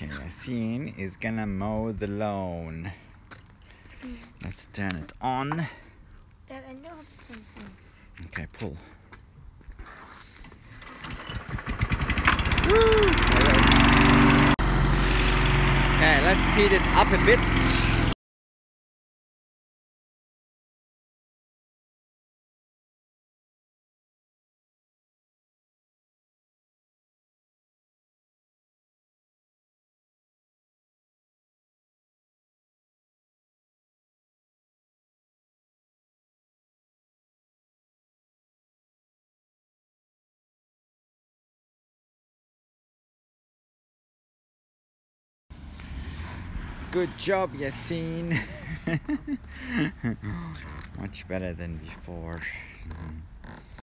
Okay, Yasin is gonna mow the lawn. Let's turn it on. Dad, I know how to turn it on. Okay, pull. Woo! Okay, let's speed it up a bit. Good job, Yasin. Much better than before.